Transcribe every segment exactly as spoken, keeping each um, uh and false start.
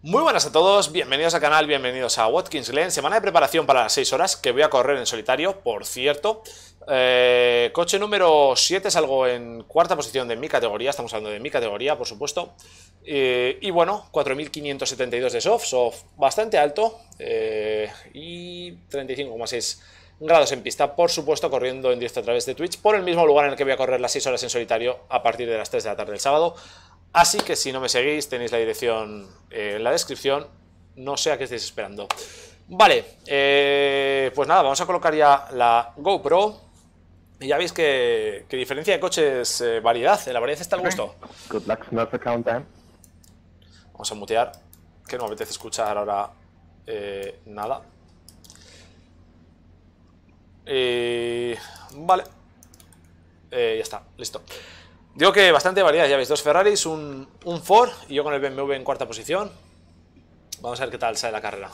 Muy buenas a todos, bienvenidos al canal, bienvenidos a Watkins Glen. Semana de preparación para las seis horas que voy a correr en solitario, por cierto. eh, Coche número siete, salgo en cuarta posición de mi categoría, estamos hablando de mi categoría, por supuesto. eh, Y bueno, cuatro mil quinientos setenta y dos de soft, soft bastante alto, eh, y treinta y cinco coma seis grados en pista, por supuesto, corriendo en directo a través de Twitch, por el mismo lugar en el que voy a correr las seis horas en solitario a partir de las tres de la tarde del sábado. Así que si no me seguís, tenéis la dirección eh, en la descripción. No sé a qué estáis esperando. Vale, eh, pues nada, vamos a colocar ya la GoPro. Y ya veis que, que diferencia de coches, eh, variedad. En la variedad está el gusto. Good luck, Smurf Countdown. Vamos a mutear, que no me apetece escuchar ahora eh, nada. Eh, vale. Eh, ya está, listo. Digo que bastante variedad, ya veis, dos Ferraris, un, un Ford y yo con el B M W en cuarta posición. Vamos a ver qué tal sale la carrera.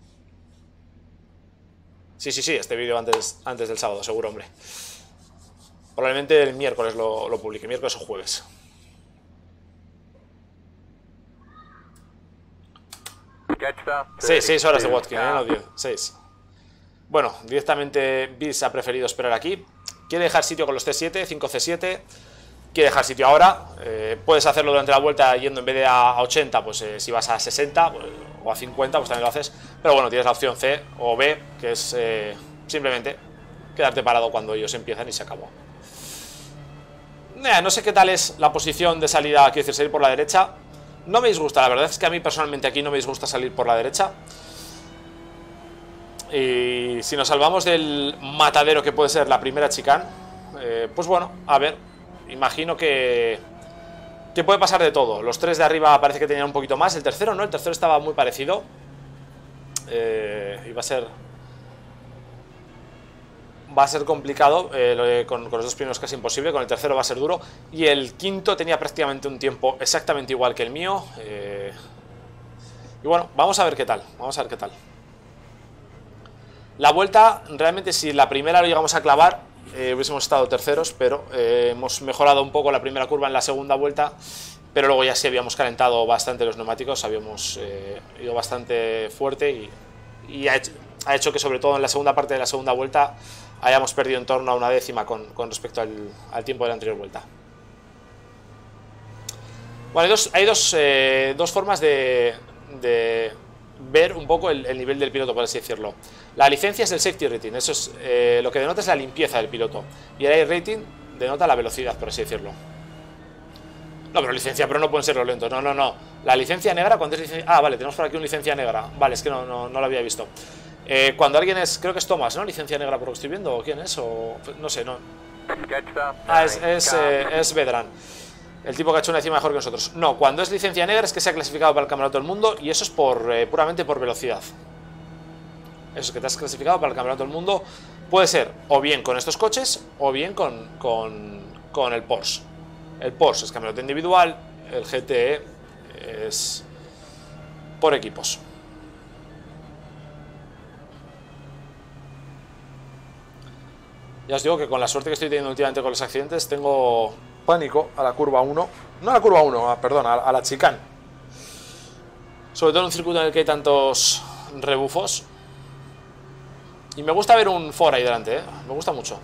Sí, sí, sí, este vídeo antes, antes del sábado, seguro, hombre. Probablemente el miércoles lo, lo publique, miércoles o jueves. Sí, seis horas de Watkins, ¿eh? No diez, seis. Bueno, directamente Bis ha preferido esperar aquí. Quiere dejar sitio con los C siete, cinco C siete. Quiere dejar sitio ahora, eh, puedes hacerlo durante la vuelta yendo en vez de a ochenta, pues eh, si vas a sesenta pues, o a cincuenta, pues también lo haces. Pero bueno, tienes la opción C o B, que es eh, simplemente quedarte parado cuando ellos empiezan y se acabó. Eh, no sé qué tal es la posición de salida, quiero decir, salir por la derecha. No me disgusta, la verdad es que a mí personalmente aquí no me disgusta salir por la derecha. Y si nos salvamos del matadero que puede ser la primera chicane, eh, pues bueno, a ver. Imagino que, que puede pasar de todo. Los tres de arriba parece que tenían un poquito más. El tercero no, el tercero estaba muy parecido. eh, Iba a ser Va a ser complicado, eh, con, con los dos primeros casi imposible. Con el tercero va a ser duro. Y el quinto tenía prácticamente un tiempo exactamente igual que el mío. eh, Y bueno, vamos a ver qué tal. Vamos a ver qué tal. La vuelta, realmente si la primera lo llegamos a clavar, Eh, hubiésemos estado terceros, pero eh, hemos mejorado un poco la primera curva en la segunda vuelta, pero luego ya sí habíamos calentado bastante los neumáticos, habíamos eh, ido bastante fuerte y, y ha, hecho, ha hecho que sobre todo en la segunda parte de la segunda vuelta hayamos perdido en torno a una décima con, con respecto al, al tiempo de la anterior vuelta. Bueno, hay dos, hay dos, eh, dos formas de, de ver un poco el, el nivel del piloto, por así decirlo. La licencia es el safety rating, eso es eh, lo que denota es la limpieza del piloto. Y el air rating denota la velocidad, por así decirlo. No, pero licencia, pero no pueden ser los lentos. No, no, no. La licencia negra, cuando es licencia... Ah, vale, tenemos por aquí una licencia negra. Vale, es que no, no, no la había visto. Eh, cuando alguien es, creo que es Thomas, ¿no? Licencia negra por lo que estoy viendo, ¿o quién es? O no sé, no. Ah, es, es, eh, es Vedran. El tipo que ha hecho una décima mejor que nosotros. No, cuando es licencia negra es que se ha clasificado para el campeonato del mundo. Y eso es por eh, puramente por velocidad. Eso, que te has clasificado para el campeonato del mundo. Puede ser o bien con estos coches o bien con, con, con el Porsche. El Porsche es campeonato individual. El G T E es por equipos. Ya os digo que con la suerte que estoy teniendo últimamente con los accidentes, tengo pánico a la curva uno. No a la curva uno, a, perdón, a, a la chicane. Sobre todo en un circuito en el que hay tantos rebufos. Y me gusta ver un Ford ahí delante, ¿eh? Me gusta mucho.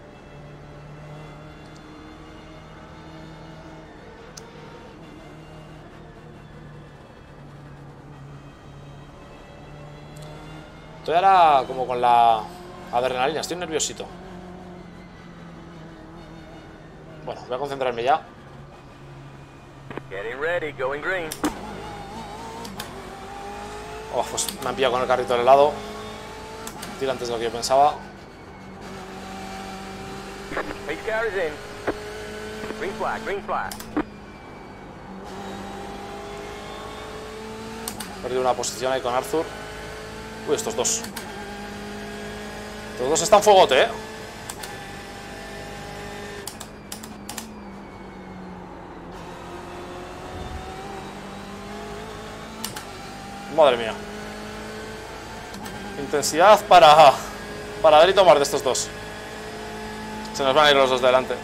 Estoy ahora como con la adrenalina, estoy nerviosito. Bueno, voy a concentrarme ya. Getting ready, going green. Oh, pues me han pillado con el carrito del helado. Tiro antes de lo que yo pensaba. Pace car is in. Green flag, green flag. He perdido una posición ahí con Arthur. Uy, estos dos. Estos dos están fuegote, ¿eh? Madre mía. Intensidad para Para dar y tomar de estos dos. Se nos van a ir los dos de delante.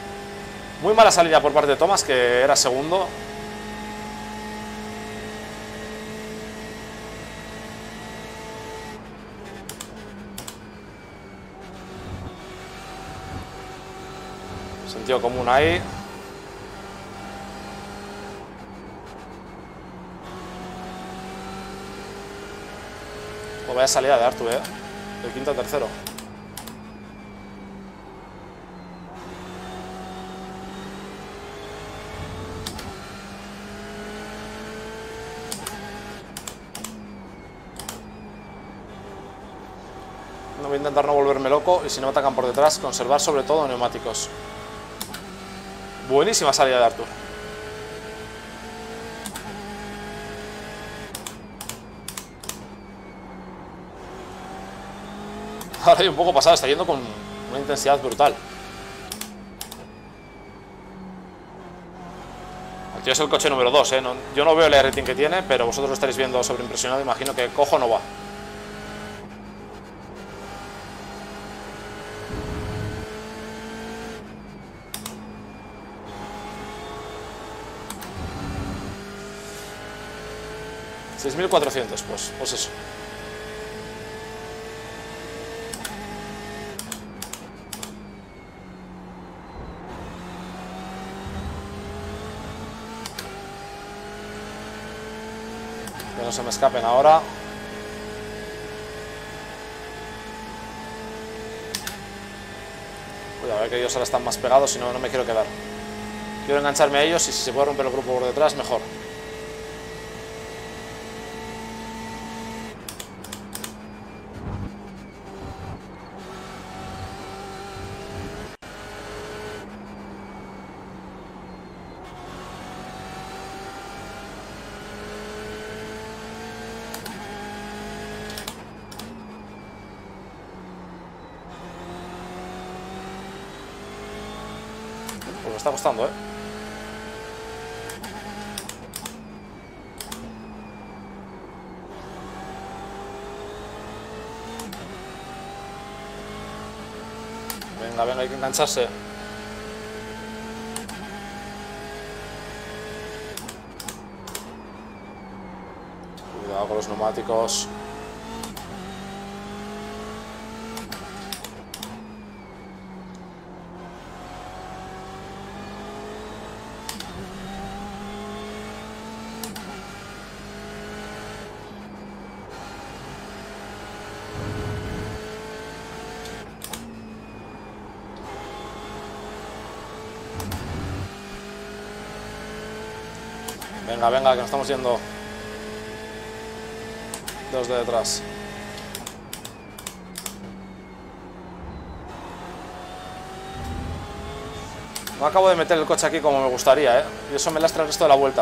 Muy mala salida por parte de Thomas, que era segundo. Sentido común ahí. Pues vaya salida de Artu, eh. De quinto a tercero. No voy a intentar no volverme loco y si no me atacan por detrás, conservar sobre todo neumáticos. Buenísima salida de Artur. Ahora hay un poco pasado, está yendo con una intensidad brutal. El tío es el coche número dos, ¿eh? No, yo no veo el rating que tiene, pero vosotros lo estaréis viendo sobreimpresionado. Imagino que cojo no va. seis mil cuatrocientos, pues, pues eso. Que no se me escapen ahora. Cuidado, a ver que ellos ahora están más pegados, si no, no me quiero quedar. Quiero engancharme a ellos y si se puede romper el grupo por detrás, mejor. Pues me está costando, ¿eh? Venga, venga, hay que engancharse. Cuidado con los neumáticos. Venga, venga, que nos estamos yendo. Dos de detrás. No acabo de meter el coche aquí como me gustaría, ¿eh? Y eso me lastra el resto de la vuelta.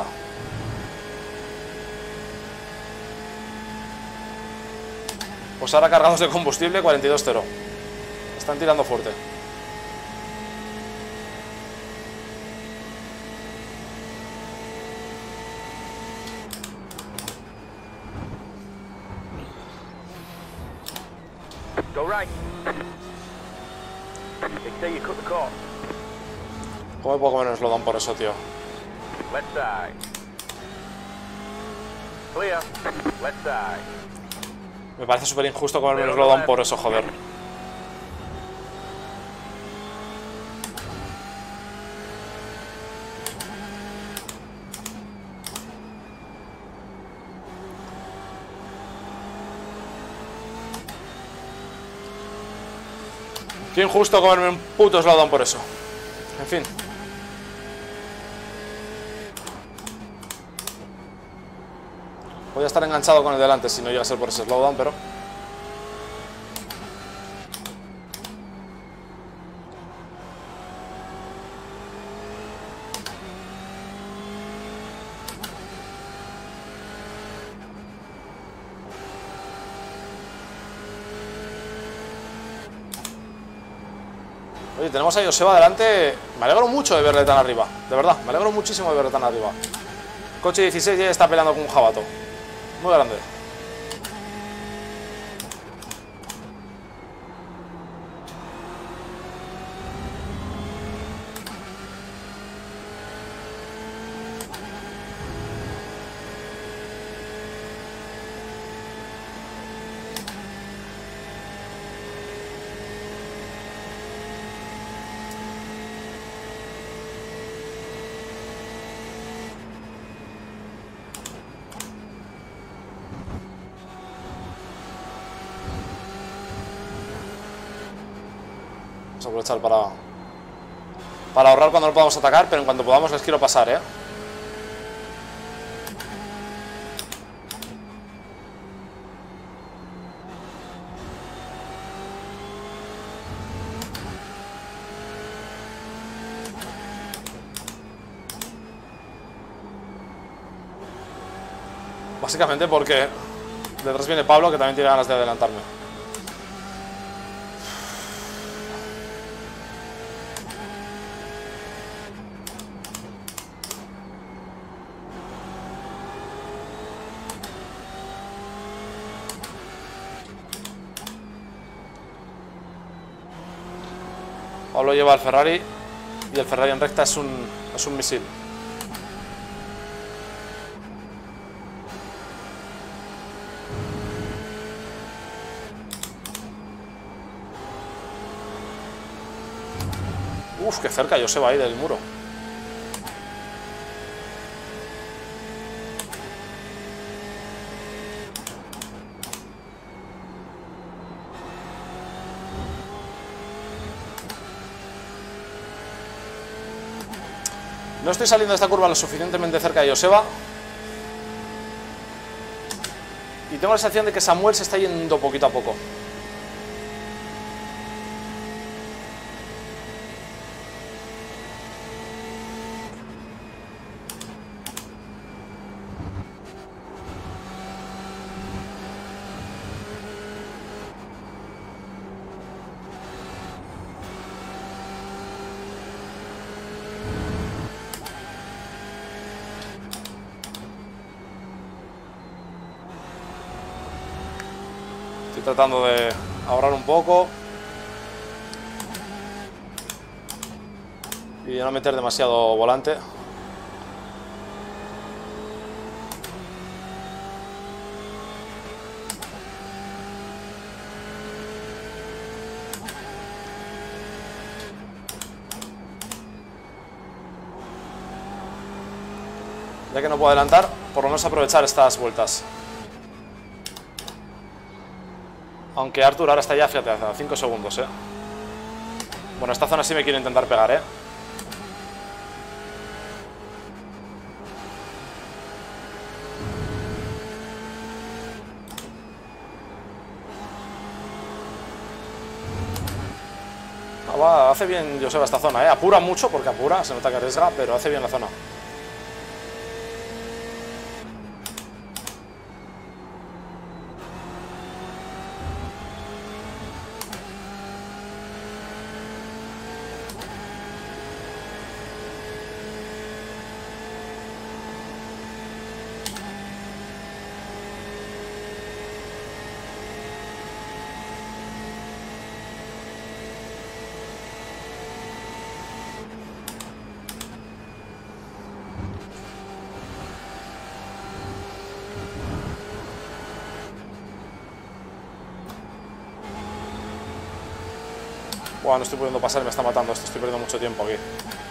Pues ahora cargados de combustible, cuarenta y dos cero. Están tirando fuerte. Go right. They say you cut the cord. ¿Cómo me puedo comer un slowdown por eso, tío? Left side. Clear. Left side. Me parece súper injusto comerme un slowdown por eso, joder. Qué injusto comerme un puto slowdown por eso. En fin. Voy a estar enganchado con el delante si no llega a ser por ese slowdown, pero... Oye, tenemos a Joseba adelante. Me alegro mucho de verle tan arriba. De verdad, me alegro muchísimo de verle tan arriba. Coche dieciséis ya está peleando con un jabato. Muy grande. Vamos a aprovechar para Para ahorrar cuando no podamos atacar, pero en cuanto podamos les quiero pasar, ¿eh? Básicamente porque detrás viene Pablo, que también tiene ganas de adelantarme. Pablo lleva el Ferrari y el Ferrari en recta es un, es un misil. Uf, qué cerca Joseba ahí del muro. No estoy saliendo de esta curva lo suficientemente cerca de Joseba. Y tengo la sensación de que Samuel se está yendo poquito a poco. Estoy tratando de ahorrar un poco y no meter demasiado volante. Ya que no puedo adelantar, por lo menos aprovechar estas vueltas. Aunque Arthur ahora está ya, fíjate, a cinco segundos, eh. Bueno, esta zona sí me quiero intentar pegar, eh. Ah, va, hace bien Joseba esta zona, eh. Apura mucho porque apura, se nota que arriesga, pero hace bien la zona. Buah, no estoy pudiendo pasar, me está matando esto, estoy perdiendo mucho tiempo aquí.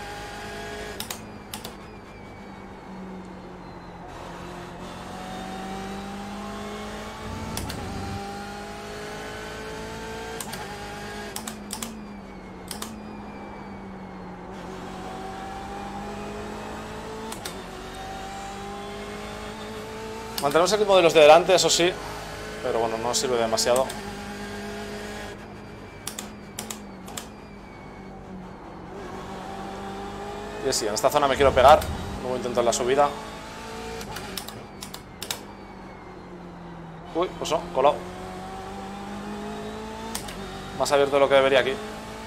Mantenemos el ritmo de los de delante, eso sí, pero bueno, no sirve demasiado. Y sí, en esta zona me quiero pegar. Luego intento en la subida. Uy, pues no, colado. Más abierto de lo que debería aquí.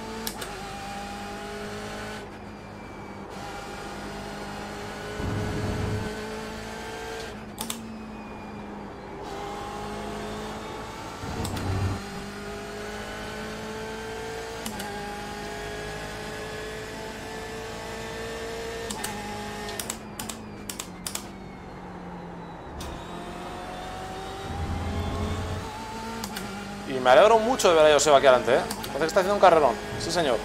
Y me alegro mucho de ver a Joseba aquí adelante, ¿eh? Parece que está haciendo un carrerón. Sí, señor.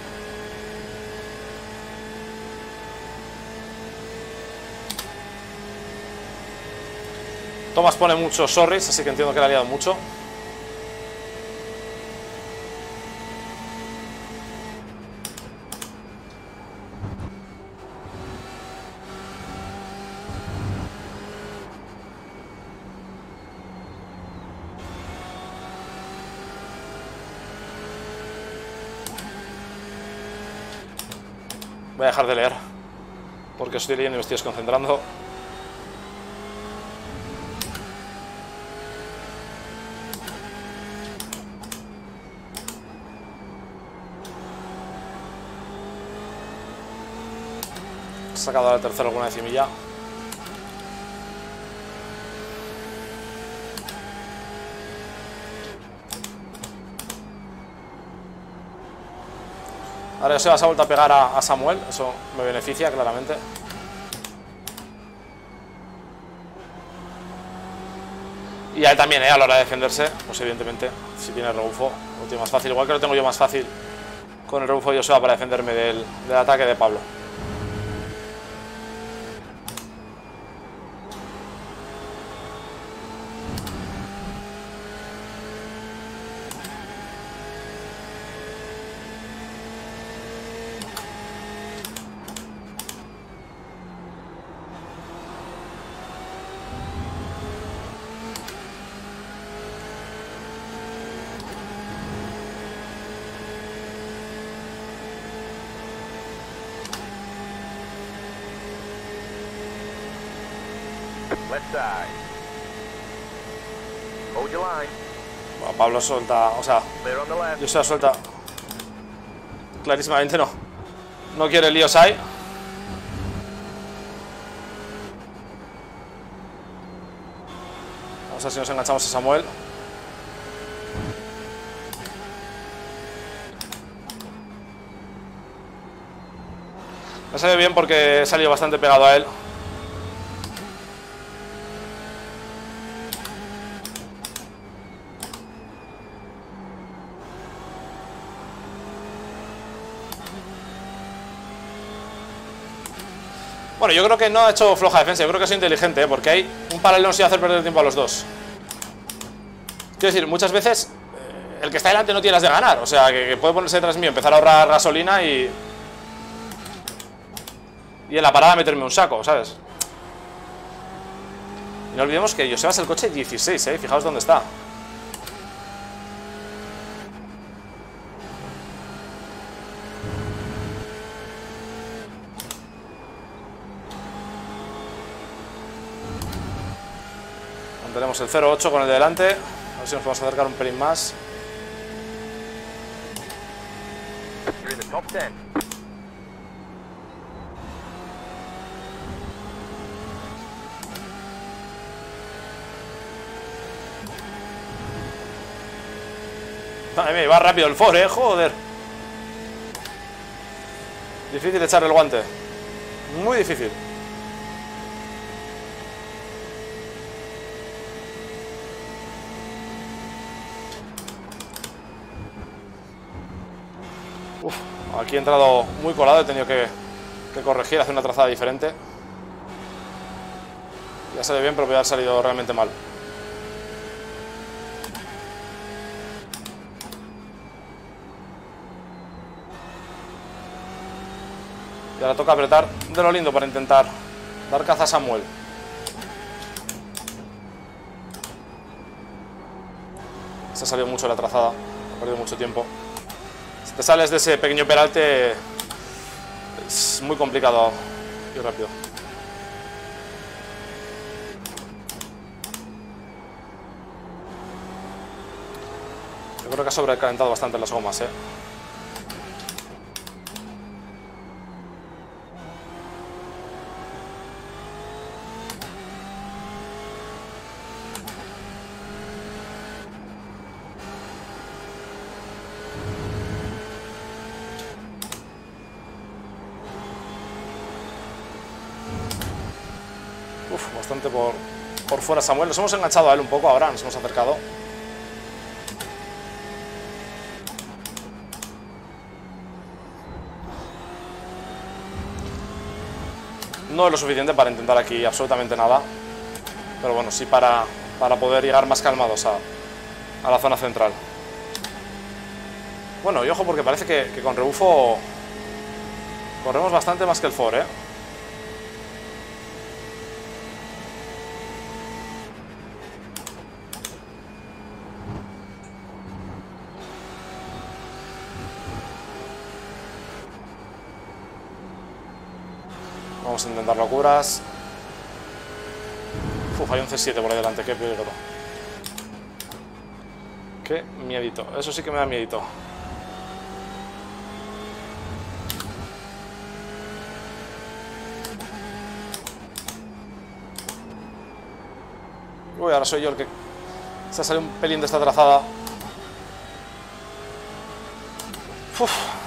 Tomás pone muchos sorries, así que entiendo que le ha liado mucho. Voy a dejar de leer, porque estoy leyendo y me estoy desconcentrando. He sacado al tercero alguna decimilla. Ahora Joseba se ha vuelto a pegar a, a Samuel. Eso me beneficia claramente. Y a él también, ¿eh? A la hora de defenderse, pues evidentemente, si tiene rebufo, lo tiene más fácil. Igual que lo tengo yo más fácil con el rebufo de Joseba para defenderme del, del ataque de Pablo. Left side. Hold your line. Bueno, Pablo suelta, o sea, Clear on the left. Joseba suelta. Clarísimamente no. No quiere líos ahí. Vamos a ver si nos enganchamos a Samuel. Me ha salido bien porque he salido bastante pegado a él. Bueno, yo creo que no ha hecho floja defensa, yo creo que ha sido inteligente, ¿eh? Porque hay un paralelo nos iba a hacer perder tiempo a los dos. Quiero decir, muchas veces eh, el que está delante no tiene las de ganar, o sea, que, que puede ponerse detrás mío, empezar a ahorrar gasolina y... Y en la parada meterme un saco, ¿sabes? Y no olvidemos que Joseba es el coche dieciséis, ¿eh? Fijaos dónde está. Tenemos el cero ocho con el de delante. A ver si nos podemos acercar un pelín más. You're in the top ten. Madre mía, va rápido el Ford, eh, joder. Difícil echarle el guante. Muy difícil. Uf, aquí he entrado muy colado, he tenido que, que corregir, hacer una trazada diferente. Ya salió bien, pero puede haber salido realmente mal. Y ahora toca apretar de lo lindo para intentar dar caza a Samuel. Se ha salido mucho la trazada, ha perdido mucho tiempo. Si te sales de ese pequeño peralte es muy complicado y rápido. Yo creo que ha sobrecalentado bastante las gomas, eh. Uf, bastante por, por fuera Samuel. Nos hemos enganchado a él un poco ahora, nos hemos acercado. No es lo suficiente para intentar aquí absolutamente nada. Pero bueno, sí para, para poder llegar más calmados a, a la zona central. Bueno, y ojo porque parece que, que con rebufo corremos bastante más que el Ford, ¿eh? Vamos a intentar locuras. Uf, hay un C siete por ahí delante, qué peligro. Qué miedito, eso sí que me da miedito. Uy, ahora soy yo el que se ha salido un pelín de esta trazada. Uf.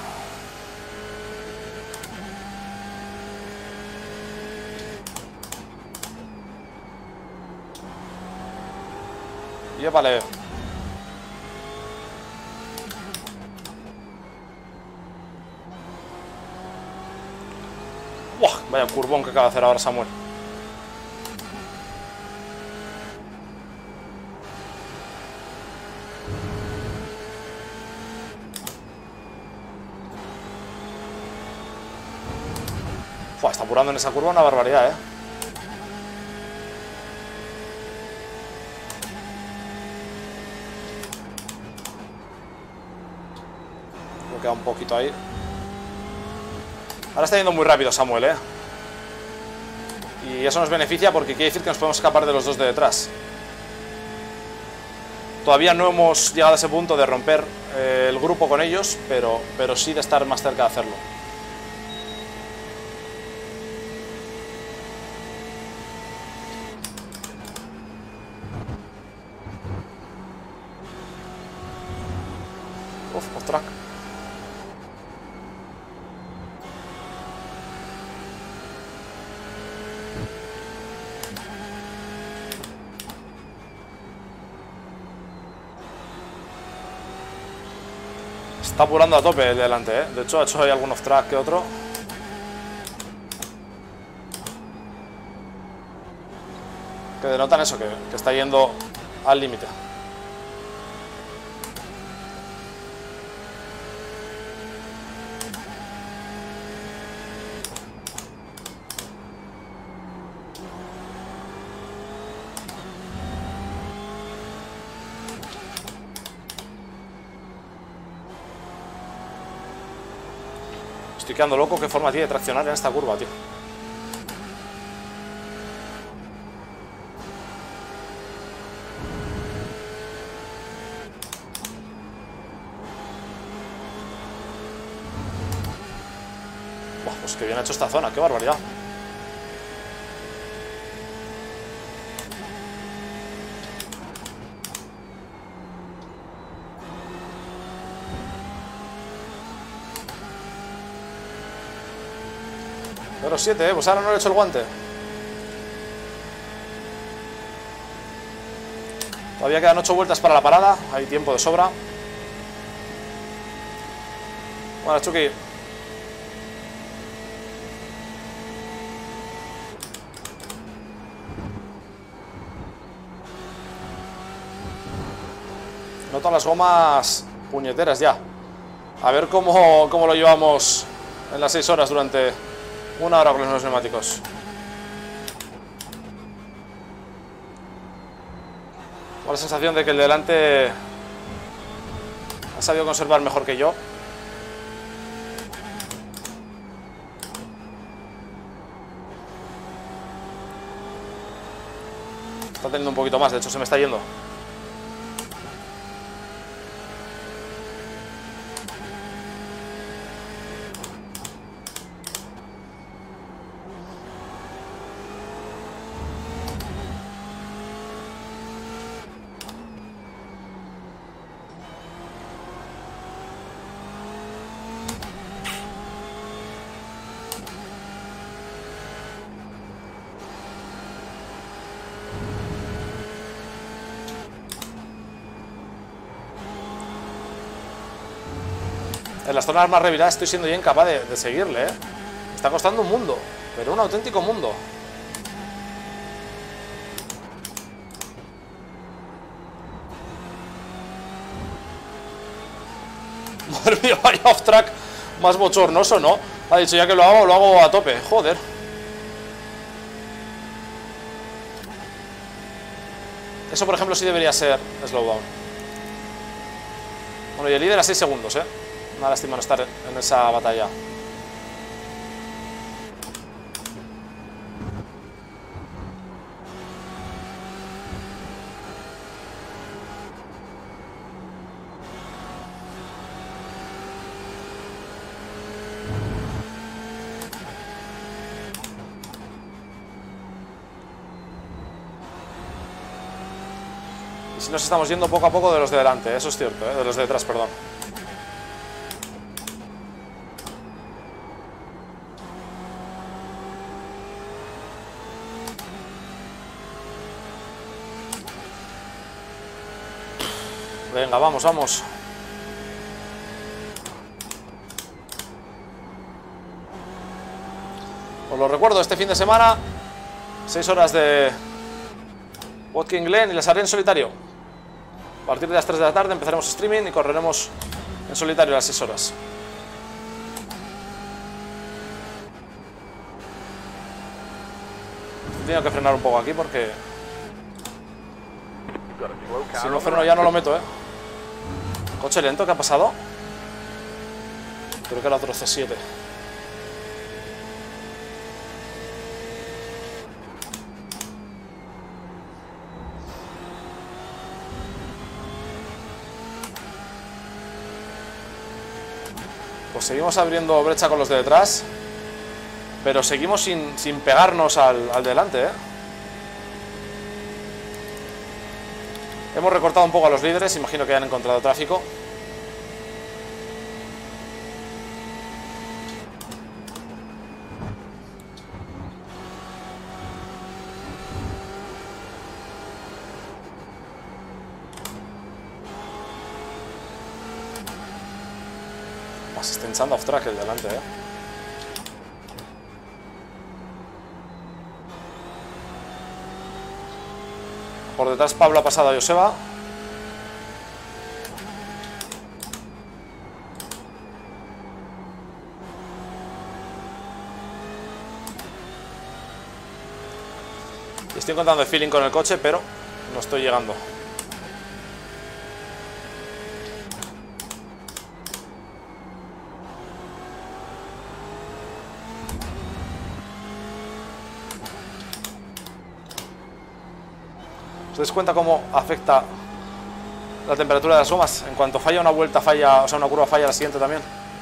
Y vale. Buah, vaya curvón que acaba de hacer ahora Samuel. Buah, está apurando en esa curva una barbaridad, eh. Me queda un poquito ahí. Ahora está yendo muy rápido Samuel, ¿eh? Y eso nos beneficia porque quiere decir que nos podemos escapar de los dos de detrás. Todavía no hemos llegado a ese punto de romper eh, el grupo con ellos, pero, pero sí de estar más cerca de hacerlo. Uf, off track. Está apurando a tope el delante, ¿eh? De hecho, ha hecho ahí algún off-track que otro. Que denotan eso, que, que está yendo al límite. Estoy quedando loco. ¿Qué forma tiene de traccionar en esta curva, tío? Buah, pues que bien ha hecho esta zona. ¡Qué barbaridad! cero siete, eh, pues ahora no le he hecho el guante. Todavía quedan ocho vueltas para la parada. Hay tiempo de sobra. Bueno, Chucky. Noto las gomas puñeteras ya. A ver cómo, cómo lo llevamos en las seis horas durante una hora con los nuevos neumáticos. Tengo la sensación de que el delante ha sabido conservar mejor que yo. Está teniendo un poquito más, de hecho se me está yendo. En las zonas más reviradas estoy siendo ya incapaz de, de seguirle, ¿eh? Me está costando un mundo, pero un auténtico mundo. Madre mía, vaya off-track más bochornoso, ¿no? Ha dicho, ya que lo hago, lo hago a tope. Joder. Eso, por ejemplo, sí debería ser slowdown. Bueno, y el líder a seis segundos, ¿eh? Una lástima no estar en esa batalla. Y si nos estamos yendo poco a poco de los de delante, eso es cierto, ¿eh? De los de detrás, perdón. Venga, vamos, vamos. Os lo recuerdo, este fin de semana seis horas de Watkins Glen y las haré en solitario. A partir de las tres de la tarde empezaremos streaming y correremos en solitario las seis horas. Tengo que frenar un poco aquí porque si no freno ya no lo meto, eh. Coche lento, ¿qué ha pasado? Creo que era otro C siete. Pues seguimos abriendo brecha con los de detrás, pero seguimos sin, sin pegarnos al, al delante, ¿eh? Hemos recortado un poco a los líderes, imagino que hayan encontrado tráfico. Se está hinchando off track el delante, eh. Por detrás Pablo ha pasado a Joseba. Y estoy encontrando el feeling con el coche, pero no estoy llegando. ¿Os dais cuenta cómo afecta la temperatura de las gomas? En cuanto falla una vuelta, falla, o sea, una curva falla la siguiente también.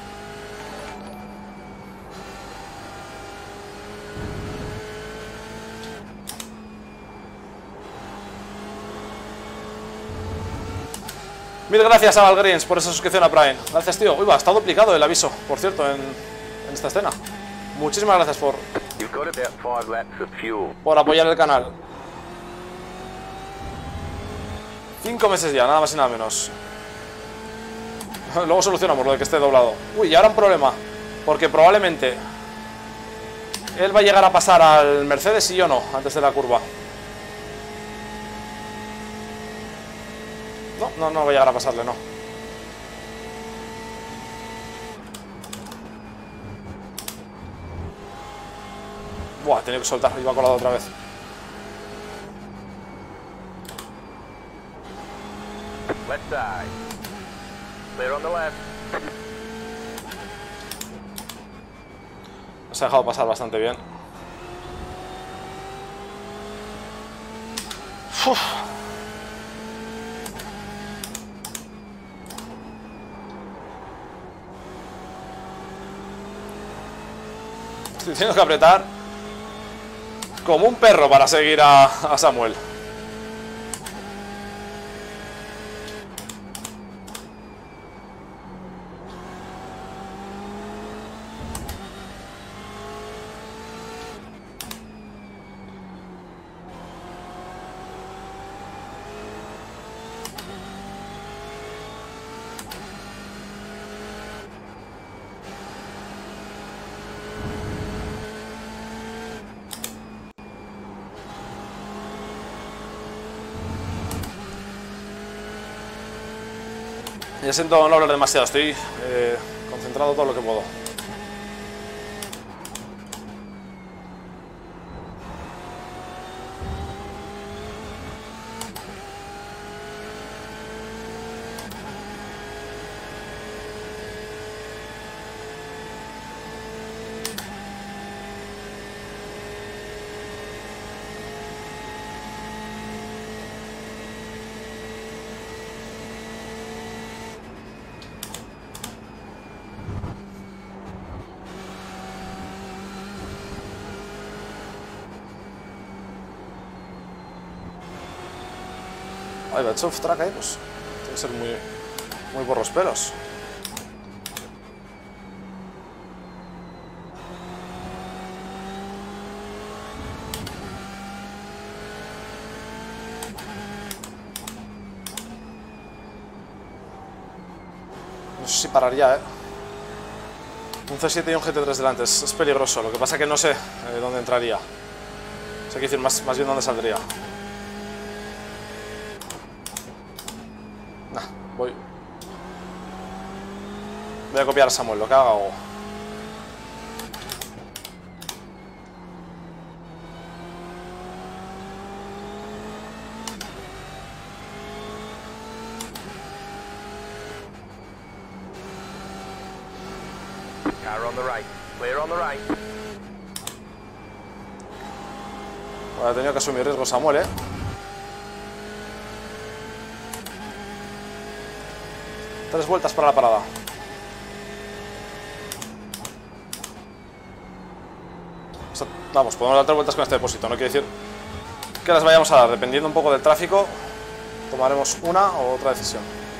Mil gracias a Valgreens por esa suscripción a Prime. Gracias, tío. Uy, va, está duplicado el aviso, por cierto, en, en esta escena. Muchísimas gracias por, por apoyar el canal. Cinco meses ya, nada más y nada menos. Luego solucionamos lo de que esté doblado. Uy, y ahora un problema, porque probablemente él va a llegar a pasar al Mercedes y yo no, antes de la curva. No, no, no va a llegar a pasarle, no. Buah, tenía que soltar, iba colado otra vez. Left side. Clear on the left. Nos ha dejado pasar bastante bien. Uf. Estoy teniendo que apretar como un perro para seguir a, a Samuel. Ya siento no hablar demasiado, estoy eh, concentrado todo lo que puedo. Ay, va hecho off-track ahí, pues tiene que ser muy, muy por los pelos. No sé si pararía, eh. Un C siete y un G T tres delante, es, es peligroso. Lo que pasa es que no sé eh, dónde entraría. O sea, hay que decir más, más bien dónde saldría. Nah, voy. Voy a copiar a Samuel, lo que haga hago. Car on the right. Clear on the right. Ahora he tenido que asumir riesgo Samuel, eh. Tres vueltas para la parada. O sea, vamos, podemos dar tres vueltas con este depósito. No quiere decir que las vayamos a dar. Dependiendo un poco del tráfico, tomaremos una o otra decisión.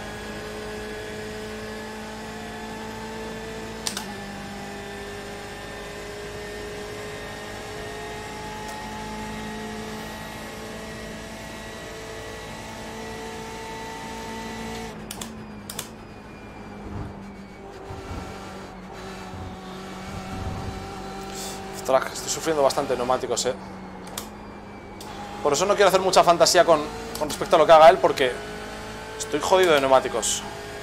Track, estoy sufriendo bastante neumáticos, eh. Por eso no quiero hacer mucha fantasía con, con respecto a lo que haga él, porque estoy jodido de neumáticos.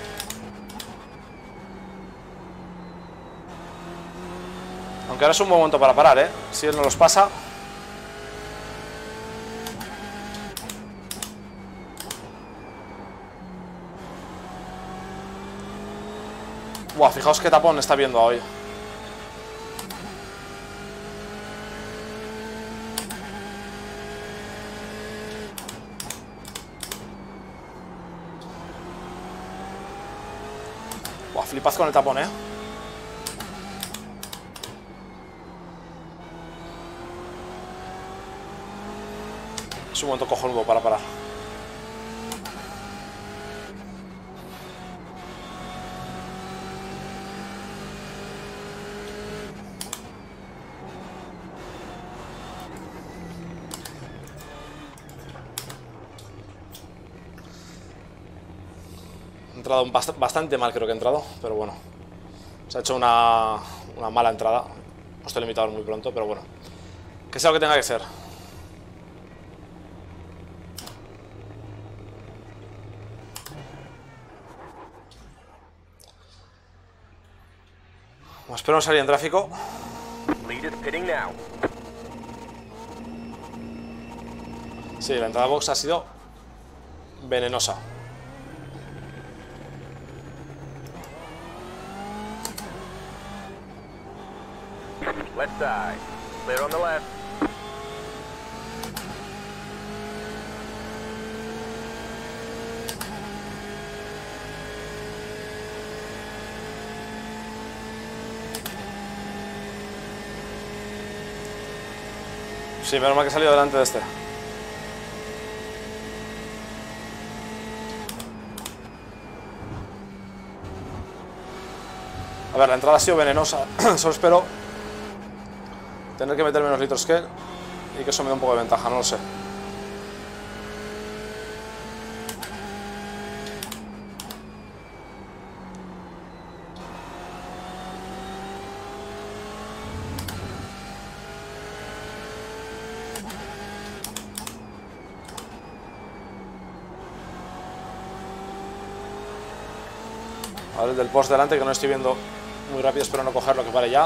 Aunque ahora es un buen momento para parar, eh. Si él no los pasa. Buah, fijaos qué tapón está viendo hoy. Buah, flipad con el tapón, eh. Es un momento cojonudo para parar. He entrado bast bastante mal, creo que he entrado, pero bueno. Se ha hecho una, una mala entrada. He puesto el limitador muy pronto, pero bueno. Que sea lo que tenga que ser. Bueno, espero no salir en tráfico. Lead is pitting now. Sí, la entrada box ha sido venenosa. Left side. Clear on the left. Sí, menos mal que he salido delante de este. A ver, la entrada ha sido venenosa. Solo espero tener que meter menos litros que él y que eso me dé un poco de ventaja, no lo sé. A ver, el del post delante, que no estoy viendo muy rápido, espero no cogerlo, que vale ya.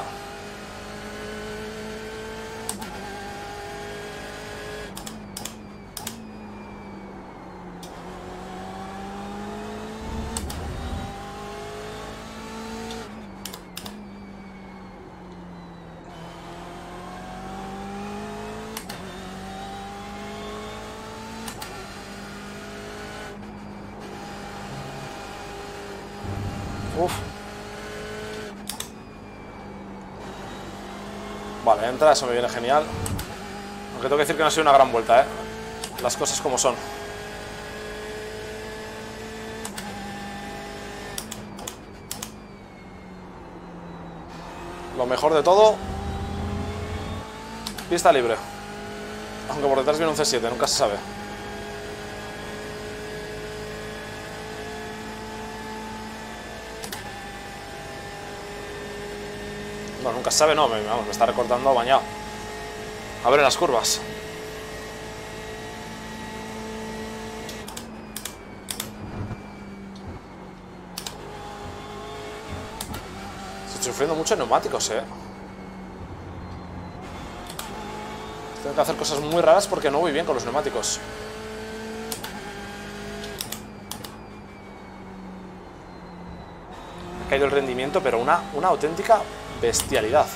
Uf. Vale, entra, eso me viene genial. Aunque tengo que decir que no ha sido una gran vuelta, ¿eh? Las cosas como son. Lo mejor de todo, pista libre. Aunque por detrás viene un C siete, nunca se sabe. No, nunca se sabe, no, me, vamos, me está recortando bañado. A ver en las curvas. Estoy sufriendo mucho en neumáticos, eh. Tengo que hacer cosas muy raras porque no voy bien con los neumáticos. Me ha caído el rendimiento, pero una, una auténtica bestialidad.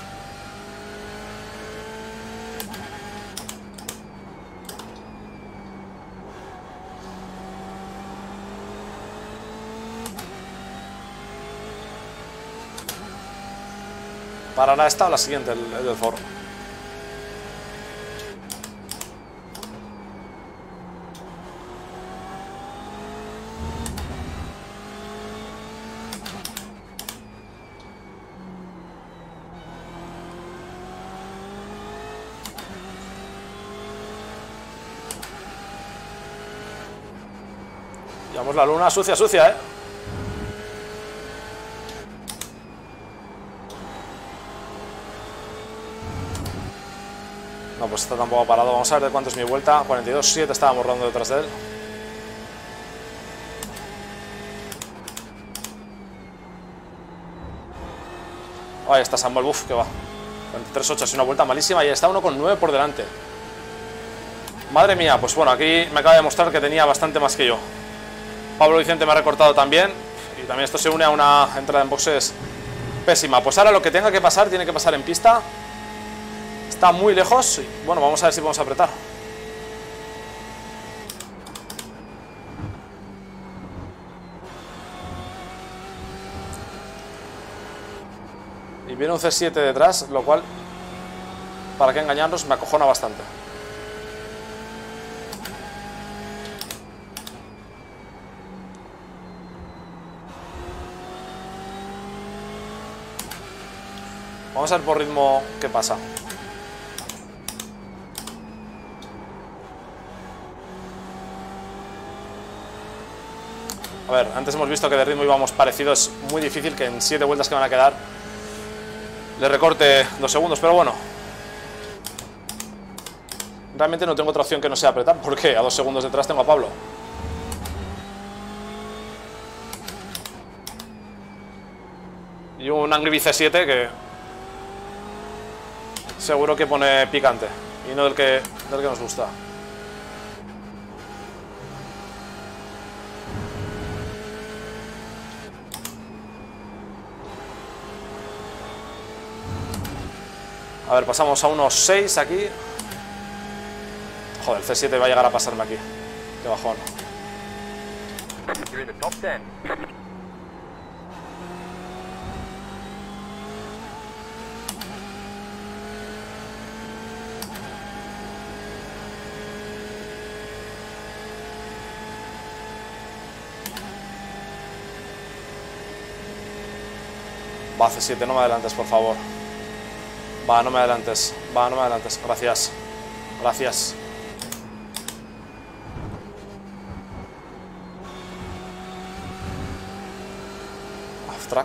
Parará esta o la siguiente, el, el del Ford. Llevamos la luna sucia, sucia, ¿eh? No, pues está tampoco parado. Vamos a ver de cuánto es mi vuelta. cuarenta y dos, siete estábamos rodando detrás de él. Ahí está Samuel, uff, que va. cuarenta y tres, ocho, es una vuelta malísima y está uno con nueve por delante. Madre mía, pues bueno, aquí me acaba de mostrar que tenía bastante más que yo. Pablo Vicente me ha recortado también. Y también esto se une a una entrada en boxes pésima. Pues ahora lo que tenga que pasar, tiene que pasar en pista. Está muy lejos y bueno, vamos a ver si podemos apretar. Y viene un C siete detrás, lo cual, para qué engañarnos, me acojona bastante. Vamos a ver por ritmo qué pasa. A ver, antes hemos visto que de ritmo íbamos parecidos. Es muy difícil que en siete vueltas que van a quedar le recorte dos segundos, pero bueno. Realmente no tengo otra opción que no sea apretar, porque a dos segundos detrás tengo a Pablo. Y un Angry Bee C siete que seguro que pone picante y no del que, del que nos gusta. A ver, pasamos a unos seis aquí. Joder, el C siete va a llegar a pasarme aquí. Qué bajón. You're in the top ten. Va, C siete, no me adelantes, por favor. Va, no me adelantes. Va, no me adelantes. Gracias. Gracias. Off track.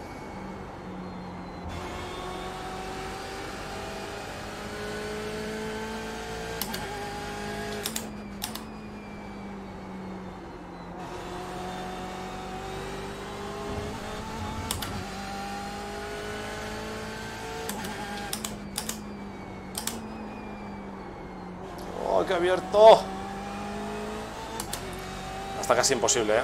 Oh, qué abierto. Está casi imposible, ¿eh?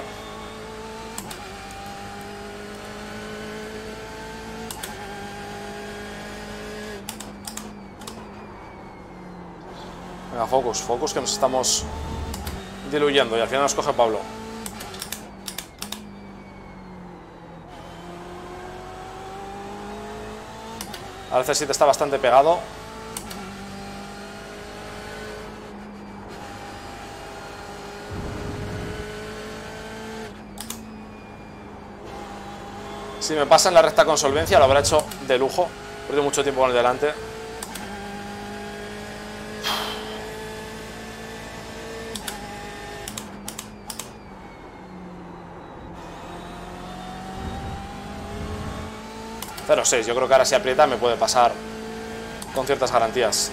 Venga, focus, focus, que nos estamos diluyendo y al final nos coge Pablo. Ahora el C siete está bastante pegado. Si me pasa en la recta con solvencia lo habrá hecho de lujo. He perdido mucho tiempo con el delante. cero seis, yo creo que ahora si aprieta me puede pasar con ciertas garantías.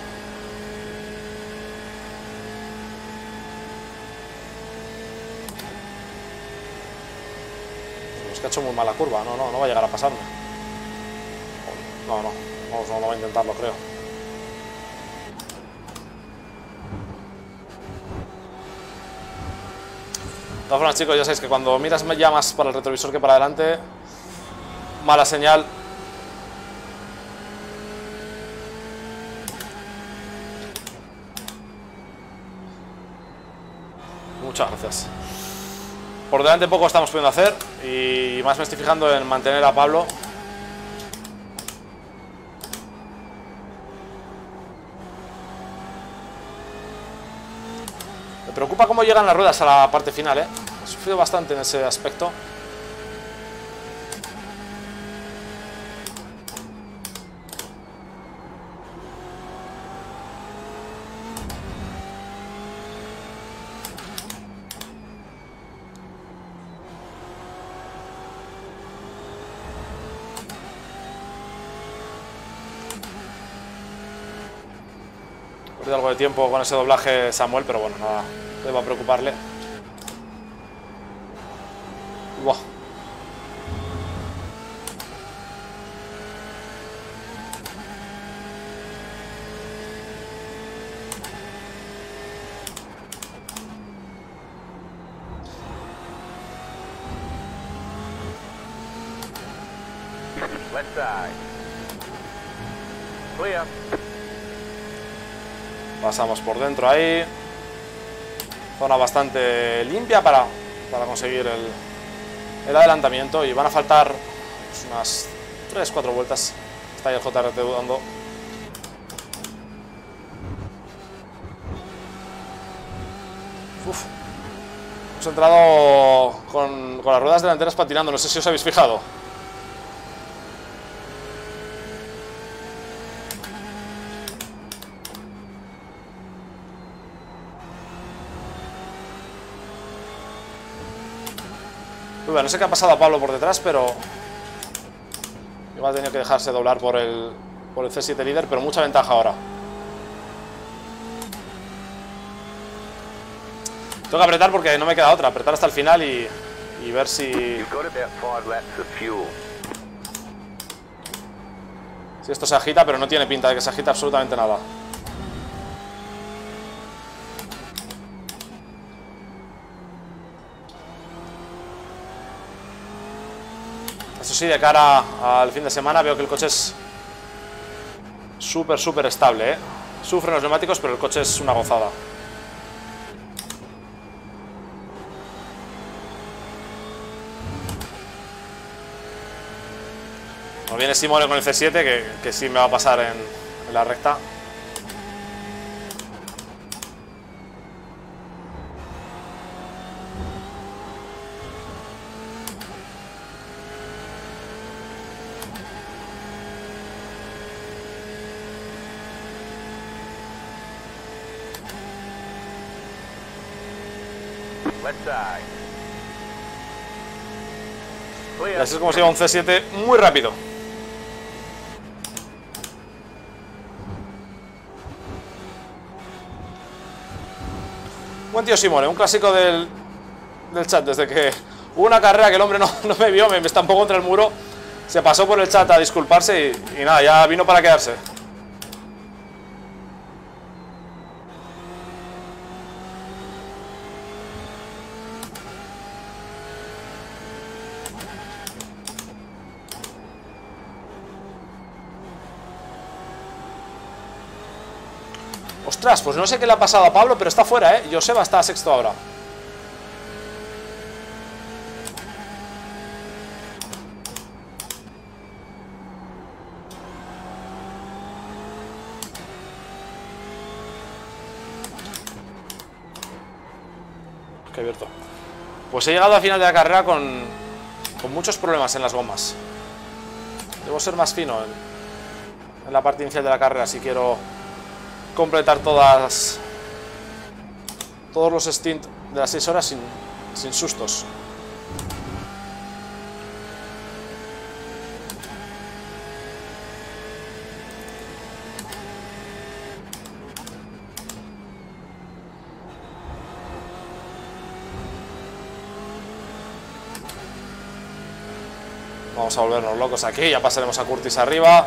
Es que ha hecho muy mala curva, no, no, no va a llegar a pasarme. No, no, no, no, no va a intentarlo, creo. De todas formas, chicos, ya sabéis que cuando miras ya más para el retrovisor que para adelante, mala señal. Muchas gracias. Por delante poco estamos pudiendo hacer y más me estoy fijando en mantener a Pablo. Me preocupa cómo llegan las ruedas a la parte final, ¿eh? He sufrido bastante en ese aspecto. He perdido algo de tiempo con ese doblaje Samuel, pero bueno, nada, no deba preocuparle. Buah. Left side. Clear. Pasamos por dentro ahí. Zona bastante limpia para, para conseguir el, el adelantamiento. Y van a faltar pues, unas tres cuatro vueltas. Está ahí el J R T dudando. Uf. Hemos entrado con, con las ruedas delanteras patinando. No sé si os habéis fijado. No sé qué ha pasado a Pablo por detrás, pero igual ha tenido que dejarse doblar por el, por el C siete líder, pero mucha ventaja ahora. Tengo que apretar porque no me queda otra, apretar hasta el final y, y ver si, si esto se agita, pero no tiene pinta de que se agita absolutamente nada. Eso sí, de cara al fin de semana veo que el coche es súper, súper estable, ¿eh? Sufren los neumáticos, pero el coche es una gozada. Nos viene Simone con el C siete, que, que sí me va a pasar en, en la recta. Y así es como se lleva un C siete muy rápido. Buen tío Simone, un clásico del, del chat. Desde que hubo una carrera que el hombre no, no me vio, me, me estampó contra el muro, se pasó por el chat a disculparse y, y nada, ya vino para quedarse. Ostras, pues no sé qué le ha pasado a Pablo, pero está fuera, ¿eh? Joseba está a sexto ahora. Qué abierto. Pues he llegado al final de la carrera con, con muchos problemas en las gomas. Debo ser más fino en, en la parte inicial de la carrera si quiero completar todas todos los stints de las seis horas sin, sin sustos. Vamos a volvernos locos aquí, ya pasaremos a Curtis arriba.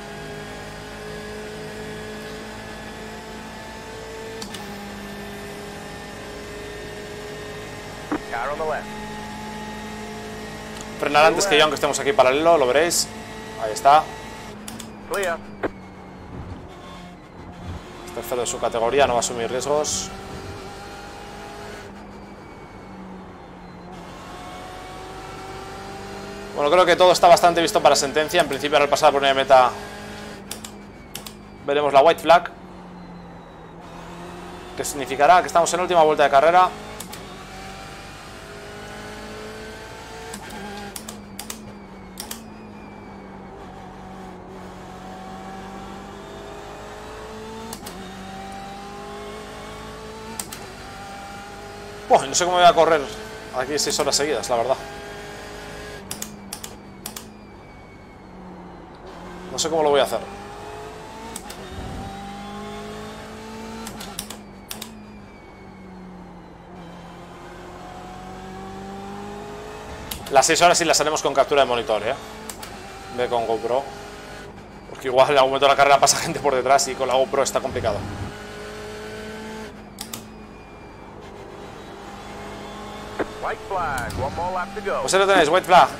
Car on the left. Frenar antes que yo, aunque estemos aquí paralelo, lo veréis. Ahí está. Clear. Es tercero de su categoría, no va a asumir riesgos. Bueno, creo que todo está bastante visto para sentencia. En principio, al pasar por una meta veremos la white flag, que significará que estamos en la última vuelta de carrera. Buah, no sé cómo voy a correr aquí seis horas seguidas, la verdad. No sé cómo lo voy a hacer. Las seis horas sí las haremos con captura de monitor, ¿eh? De con GoPro. Porque igual en algún momento de la carrera pasa gente por detrás y con la GoPro está complicado. White flag. One more lap to go. Pues ahí lo tenéis, white flag.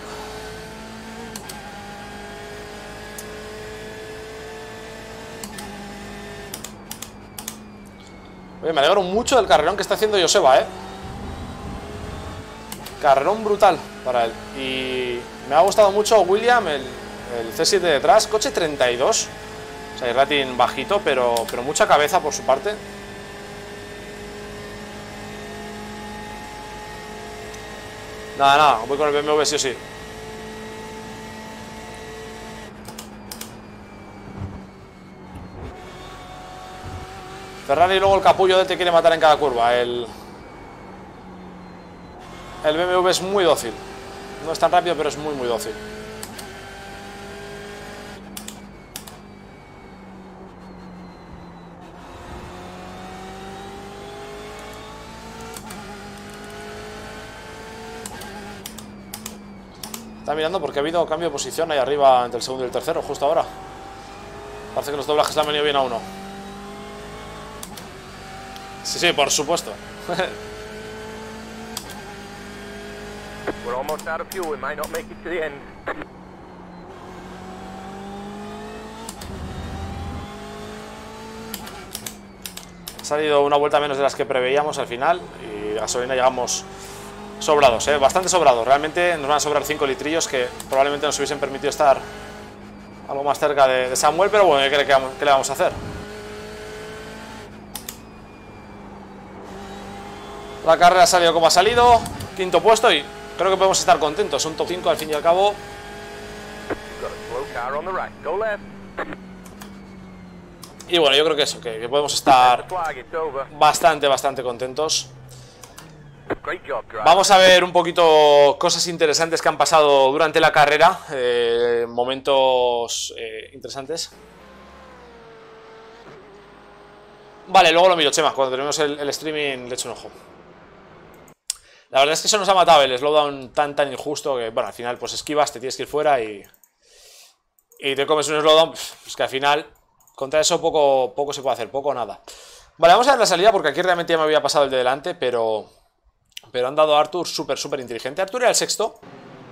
Oye, me alegro mucho del carrerón que está haciendo Joseba, ¿eh? Carrerón brutal para él. Y me ha gustado mucho William, el, el C siete detrás. Coche treinta y dos. O sea, el rating bajito, pero, pero mucha cabeza por su parte. Nada, nada, voy con el B M W sí o sí. Ferrari y luego el capullo de te quiere matar en cada curva. El, el B M W es muy dócil. No es tan rápido, pero es muy, muy dócil. Está mirando porque ha habido cambio de posición ahí arriba entre el segundo y el tercero, justo ahora. Parece que los doblajes le han venido bien a uno. Sí, sí, por supuesto. We're almost out of fuel. We might not make it to the end. Ha salido una vuelta menos de las que preveíamos al final. Y de gasolina llegamos sobrados, ¿eh? Bastante sobrados. Realmente nos van a sobrar cinco litrillos que probablemente nos hubiesen permitido estar algo más cerca de, de Samuel. Pero bueno, ¿qué, qué le vamos a hacer? La carrera ha salido como ha salido, quinto puesto y creo que podemos estar contentos. Un top cinco al fin y al cabo. Y bueno, yo creo que eso, que, que podemos estar bastante, bastante contentos. Vamos a ver un poquito cosas interesantes que han pasado durante la carrera, eh, momentos eh, interesantes. Vale, luego lo miro, Chema, cuando tenemos el, el streaming le echo un ojo. La verdad es que eso nos ha matado el slowdown tan tan injusto que, bueno, al final pues esquivas, te tienes que ir fuera y, y te comes un slowdown, pues que al final contra eso poco, poco se puede hacer, poco o nada. Vale, vamos a ver la salida porque aquí realmente ya me había pasado el de delante, pero, pero han dado a Arthur súper, súper inteligente. Arthur era el sexto.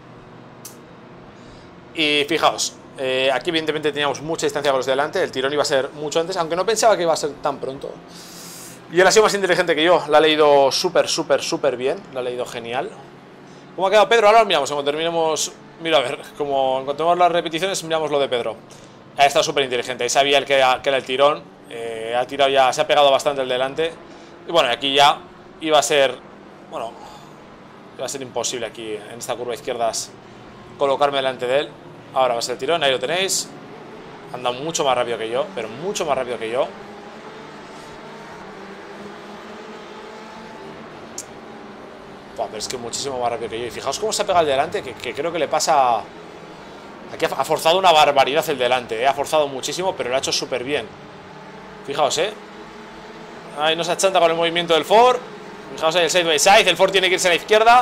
Y fijaos, eh, aquí evidentemente teníamos mucha distancia con los de delante, el tirón iba a ser mucho antes, aunque no pensaba que iba a ser tan pronto. Y él ha sido más inteligente que yo, la ha leído súper, súper, súper bien, la ha leído genial. ¿Cómo ha quedado Pedro? Ahora lo miramos, cuando terminemos, mira a ver, como encontremos las repeticiones, miramos lo de Pedro. Ha estado súper inteligente, ahí sabía el que, era, que era el tirón, eh, ha tirado ya, se ha pegado bastante el delante. Y bueno, aquí ya iba a ser, bueno, iba a ser imposible aquí en esta curva izquierdas colocarme delante de él. Ahora va a ser el tirón, ahí lo tenéis. Anda mucho más rápido que yo, pero mucho más rápido que yo. Buah, pero es que muchísimo más rápido que yo. Y fijaos cómo se ha pegado el delante, que, que creo que le pasa... Aquí ha, ha forzado una barbaridad el delante, ¿eh? Ha forzado muchísimo, pero lo ha hecho súper bien. Fijaos, ¿eh? Ahí no se achanta con el movimiento del Ford. Fijaos ahí el side by side. El Ford tiene que irse a la izquierda.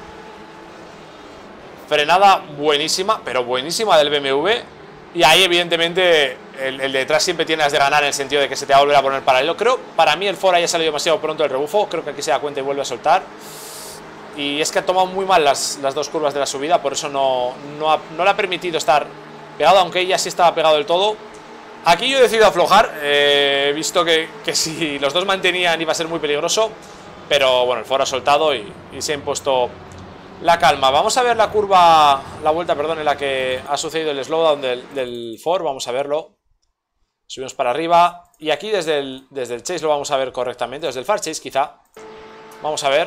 Frenada buenísima, pero buenísima del B M W. Y ahí evidentemente el, el de detrás siempre tiene las de ganar, en el sentido de que se te va a volver a poner paralelo. Creo, para mí el Ford haya salido demasiado pronto del rebufo. Creo que aquí se da cuenta y vuelve a soltar. Y es que ha tomado muy mal las, las dos curvas de la subida. Por eso no, no, ha, no le ha permitido estar pegado, aunque ella sí estaba pegado del todo. Aquí yo he decidido aflojar. eh, He visto que, que si los dos mantenían iba a ser muy peligroso. Pero bueno, el Ford ha soltado y, y se ha impuesto la calma. Vamos a ver la curva, la vuelta, perdón, en la que ha sucedido el slowdown del, del Ford. Vamos a verlo. Subimos para arriba. Y aquí desde el, desde el chase lo vamos a ver correctamente. Desde el far chase quizá. Vamos a ver.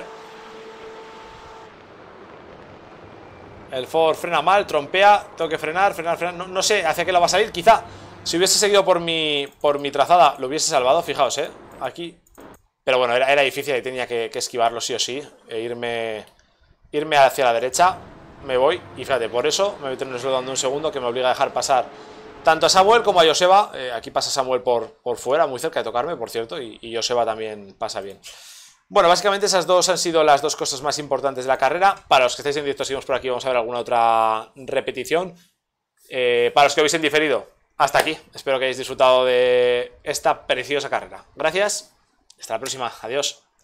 El Ford frena mal, trompea. Tengo que frenar, frenar, frenar. No, no sé hacia qué la va a salir. Quizá si hubiese seguido por mi, por mi trazada lo hubiese salvado. Fijaos, eh. Aquí. Pero bueno, era, era difícil y tenía que, que esquivarlo sí o sí. E irme, irme hacia la derecha. Me voy. Y fíjate, por eso me voy a tener slowdown de un segundo que me obliga a dejar pasar tanto a Samuel como a Joseba. Eh, aquí pasa Samuel por, por fuera, muy cerca de tocarme, por cierto. Y, y Joseba también pasa bien. Bueno, básicamente esas dos han sido las dos cosas más importantes de la carrera. Para los que estáis en directo, seguimos por aquí, vamos a ver alguna otra repetición. eh, Para los que habéis en diferido, hasta aquí. Espero que hayáis disfrutado de esta preciosa carrera. Gracias, hasta la próxima, adiós.